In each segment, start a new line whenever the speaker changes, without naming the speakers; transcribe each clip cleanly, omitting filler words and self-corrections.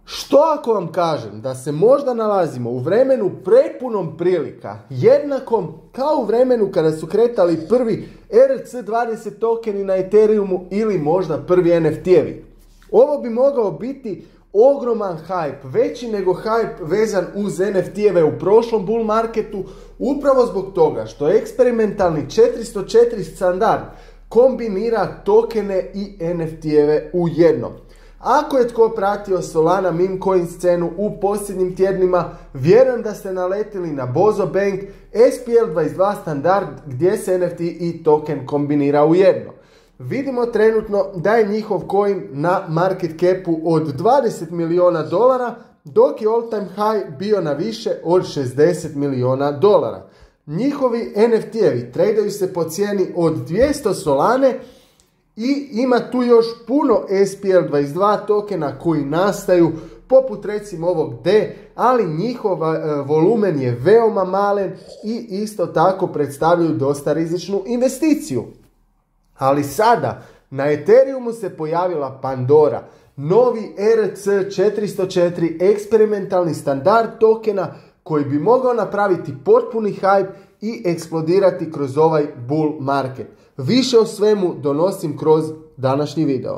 Što ako vam kažem da se možda nalazimo u vremenu prepunom prilika, jednakom kao u vremenu kada su kretali prvi ERC20 tokeni na Ethereumu ili možda prvi NFT-evi. Ovo bi mogao biti ogroman hype, veći nego hype vezan uz NFT-eve u prošlom bull marketu, upravo zbog toga što eksperimentalni 404 standard kombinira tokene i NFT-eve u jednom. Ako je tko pratio Solana meme coin scenu u posljednjim tjednima, vjerujem da ste naletili na Bozo Bank SPL22 standard gdje se NFT i token kombinira u jedno. Vidimo trenutno da je njihov coin na market capu od $20 milijuna, dok je all time high bio na više od $60 milijuna. Njihovi NFT-evi tradaju se po cijeni od 200 Solane i ima tu još puno SPL22 tokena koji nastaju poput recimo ovog D, ali njihov volumen je veoma malen i isto tako predstavljaju dosta rizičnu investiciju. Ali sada na Ethereumu se pojavila Pandora, novi ERC404 eksperimentalni standard tokena koji bi mogao napraviti potpuni hype i eksplodirati kroz ovaj bull market. Više o svemu donosim kroz današnji video.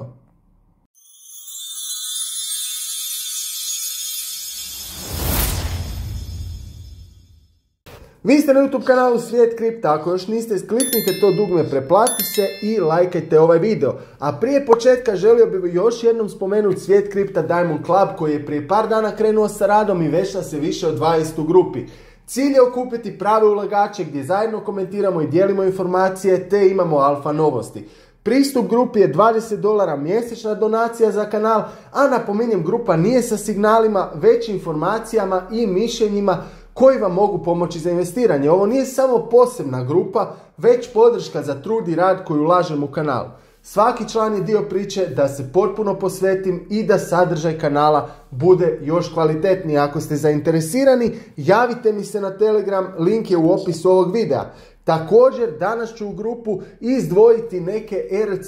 Vi ste na YouTube kanalu Svijet kripta, ako još niste, kliknite to dugme, preplatite se i lajkajte ovaj video. A prije početka želio bih još jednom spomenuti Svijet kripta Diamond Club koji je prije par dana krenuo sa radom i već nas se više od 20 u grupi. Cilj je okupiti prave ulagače gdje zajedno komentiramo i dijelimo informacije te imamo alfa novosti. Pristup grupi je $20 mjesečna donacija za kanal, a napominjem grupa nije sa signalima, već informacijama i mišljenjima koji vam mogu pomoći za investiranje. Ovo nije samo posebna grupa, već podrška za trud i rad koji ulažem u kanal. Svaki član je dio priče da se potpuno posvetim i da sadržaj kanala bude još kvalitetniji. Ako ste zainteresirani, javite mi se na Telegram, link je u opisu ovog videa. Također, danas ću u grupu izdvojiti neke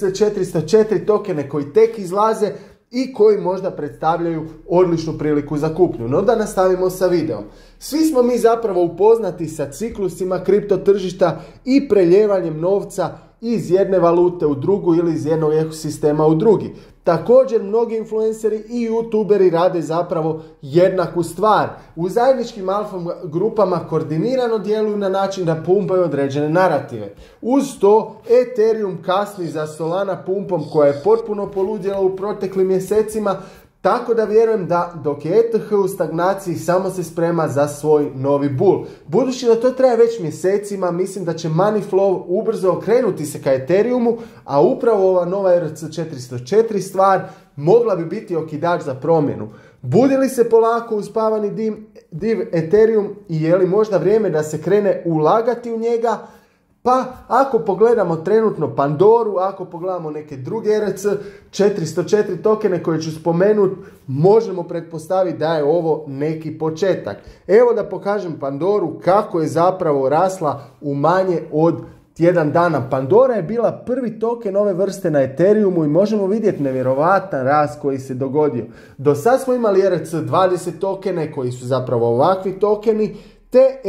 ERC404 tokene koji tek izlaze i koji možda predstavljaju odličnu priliku za kupnju. No da nastavimo sa videom. Svi smo mi zapravo upoznati sa ciklusima kripto tržišta i preljevanjem novca iz jedne valute u drugu ili iz jednog ekosistema u drugi. Također mnogi influenceri i youtuberi rade zapravo jednaku stvar. U zajedničkim alfa grupama koordinirano djeluju na način da pumpaju određene narative. Uz to Ethereum kasni za Solana pumpom koja je potpuno poludjela u proteklim mjesecima, tako da vjerujem da dok je ETH u stagnaciji samo se sprema za svoj novi bull. Budući da to traje već mjesecima, mislim da će money flow ubrzo okrenuti se ka Ethereumu, a upravo ova nova ERC404 stvar mogla bi biti okidač za promjenu. Budi li se polako uspavani div Ethereum i je li možda vrijeme da se krene ulagati u njega? Pa ako pogledamo trenutno Pandoru, ako pogledamo neke druge ERC404 tokene koje ću spomenuti, možemo pretpostaviti da je ovo neki početak. Evo da pokažem Pandoru kako je zapravo rasla u manje od tjedan dana. Pandora je bila prvi token ove vrste na Ethereumu i možemo vidjeti nevjerovatan rast koji se dogodio. Do sad smo imali ERC20 tokene koji su zapravo ovakvi tokeni, te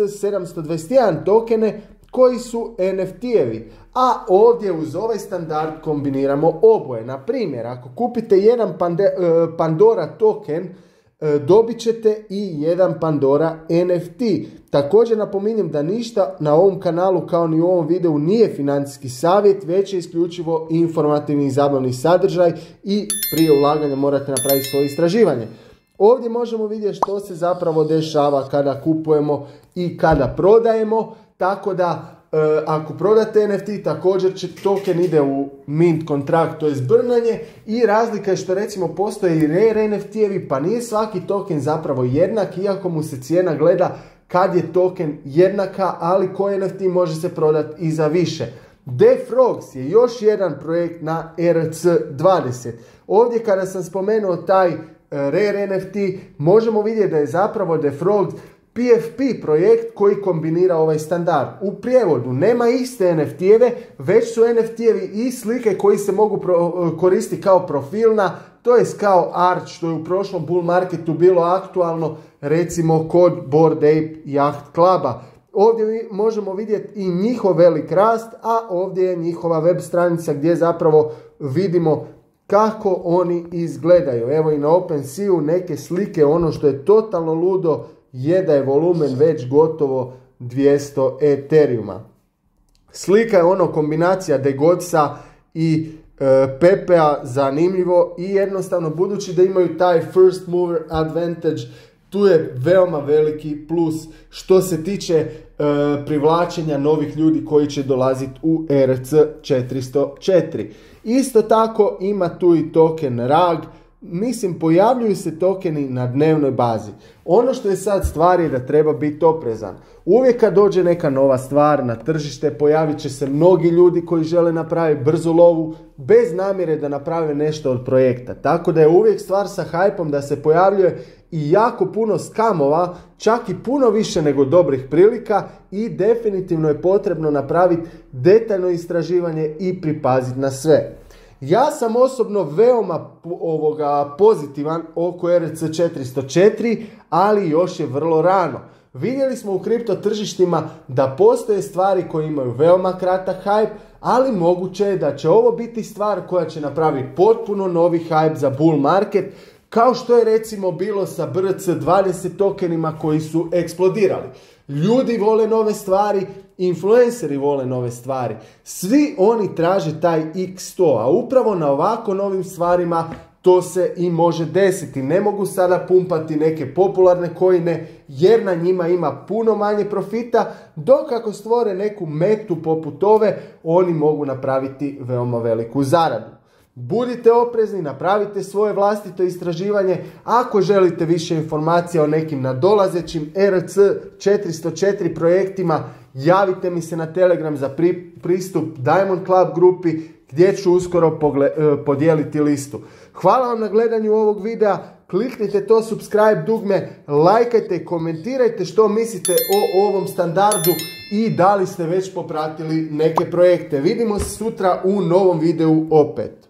ERC721 tokene koji su NFT-evi, a ovdje uz ovaj standard kombiniramo oboje. Na primjer, ako kupite jedan Pandora token, dobit ćete i jedan Pandora NFT. Također napominjem da ništa na ovom kanalu kao ni u ovom videu nije financijski savjet, već je isključivo informativni i zabavni sadržaj i prije ulaganja morate napraviti svoje istraživanje. Ovdje možemo vidjeti što se zapravo dešava kada kupujemo i kada prodajemo. Tako da ako prodate NFT, također će token ide u mint kontrakt, to je zbrnanje, i razlika je što recimo postoje i rare NFT-evi, pa nije svaki token zapravo jednak, iako mu se cijena gleda kad je token jednaka, ali koji NFT može se prodati i za više. DeFrogs je još jedan projekt na ERC20. Ovdje kada sam spomenuo taj rare NFT, možemo vidjeti da je zapravo DeFrogs PFP projekt koji kombinira ovaj standard. U prijevodu nema iste NFT-eve, već su NFT-evi i slike koji se mogu koristiti kao profilna, to je kao art što je u prošlom bull marketu bilo aktualno, recimo kod Bored Ape Yacht Cluba. Ovdje možemo vidjeti i njihov velik rast, a ovdje je njihova web stranica gdje zapravo vidimo kako oni izgledaju. Evo i na OpenSea neke slike, ono što je totalno ludo je da je volumen već gotovo 200 Ethereuma. Slika je ono kombinacija Degodsa i Pepea, zanimljivo i jednostavno budući da imaju taj first mover advantage, tu je veoma veliki plus što se tiče privlačenja novih ljudi koji će dolaziti u ERC-404. Isto tako ima tu i token RAG. Mislim, pojavljuju se tokeni na dnevnoj bazi. Ono što je sad stvar je da treba biti oprezan. Uvijek kad dođe neka nova stvar na tržište, pojavit će se mnogi ljudi koji žele napraviti brzu lovu bez namjere da naprave nešto od projekta. Tako da je uvijek stvar sa hajpom da se pojavljuje i jako puno skamova, čak i puno više nego dobrih prilika i definitivno je potrebno napraviti detaljno istraživanje i pripaziti na sve. Ja sam osobno veoma pozitivan oko ERC-404, ali još je vrlo rano. Vidjeli smo u kripto tržištima da postoje stvari koje imaju veoma kratak hype, ali moguće je da će ovo biti stvar koja će napraviti potpuno novi hype za bull market, kao što je recimo bilo sa BRC20 tokenima koji su eksplodirali. Ljudi vole nove stvari, influenceri vole nove stvari. Svi oni traže taj X100, a upravo na ovako novim stvarima to se i može desiti. Ne mogu sada pumpati neke popularne coine jer na njima ima puno manje profita, dok ako stvore neku metu poput ove, oni mogu napraviti veoma veliku zaradu. Budite oprezni, napravite svoje vlastito istraživanje. Ako želite više informacija o nekim nadolazećim ERC-404 projektima, javite mi se na Telegram za pristup Diamond Club grupi gdje ću uskoro podijeliti listu. Hvala vam na gledanju ovog videa, kliknite to subscribe dugme, lajkajte i komentirajte što mislite o ovom standardu i da li ste već popratili neke projekte. Vidimo se sutra u novom videu opet.